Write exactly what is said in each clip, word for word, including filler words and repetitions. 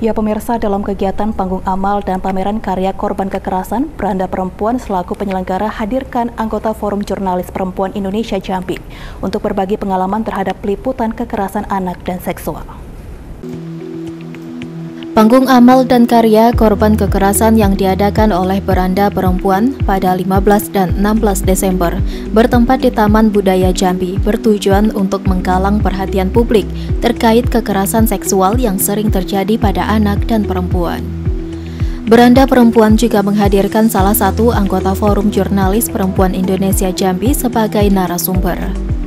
Ya pemirsa, dalam kegiatan panggung amal dan pameran karya korban kekerasan, Beranda Perempuan selaku penyelenggara hadirkan anggota Forum Jurnalis Perempuan Indonesia Jambi untuk berbagi pengalaman terhadap peliputan kekerasan anak dan seksual. Panggung amal dan karya korban kekerasan yang diadakan oleh Beranda Perempuan pada lima belas dan enam belas Desember bertempat di Taman Budaya Jambi bertujuan untuk menggalang perhatian publik terkait kekerasan seksual yang sering terjadi pada anak dan perempuan. Beranda Perempuan juga menghadirkan salah satu anggota Forum Jurnalis Perempuan Indonesia Jambi sebagai narasumber.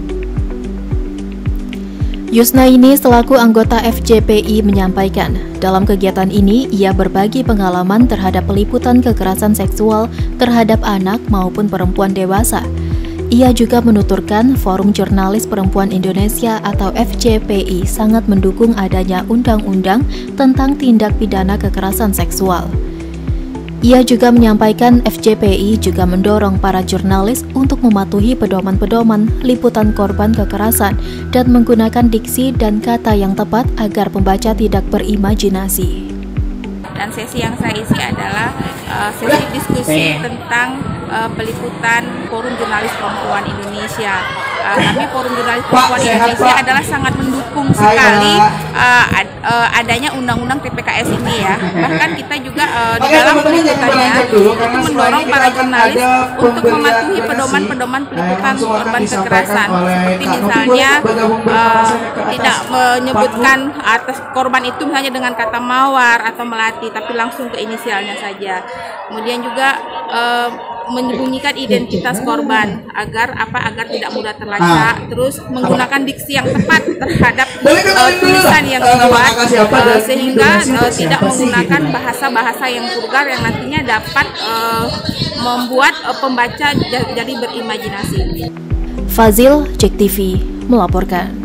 Yusnaini selaku anggota F J P I menyampaikan, dalam kegiatan ini ia berbagi pengalaman terhadap peliputan kekerasan seksual terhadap anak maupun perempuan dewasa. Ia juga menuturkan Forum Jurnalis Perempuan Indonesia atau F J P I sangat mendukung adanya undang-undang tentang tindak pidana kekerasan seksual. Ia juga menyampaikan F J P I juga mendorong para jurnalis untuk mematuhi pedoman-pedoman liputan korban kekerasan dan menggunakan diksi dan kata yang tepat agar pembaca tidak berimajinasi. Dan sesi yang saya isi adalah uh, sesi diskusi tentang uh, peliputan Forum Jurnalis Perempuan Indonesia. Uh, kami Forum Jurnalis Perempuan Indonesia adalah sangat mendukung sekali uh, ad, uh, adanya undang-undang T P K S ini ya. Bahkan kita juga uh, di dalam peliputannya itu mendorong para jurnalis untuk mematuhi pedoman-pedoman peliputan korban kekerasan. Seperti misalnya uh, tidak menyebutkan atas korban itu misalnya dengan kata mawar atau melati, tapi langsung ke inisialnya saja. Kemudian juga uh, menyembunyikan identitas korban agar apa agar tidak mudah terlacak, terus menggunakan diksi yang tepat terhadap uh, tulisan yang dibuat uh, sehingga uh, tidak menggunakan bahasa-bahasa yang vulgar yang nantinya dapat uh, membuat uh, pembaca jadi berimajinasi. Fazil, Jek T V melaporkan.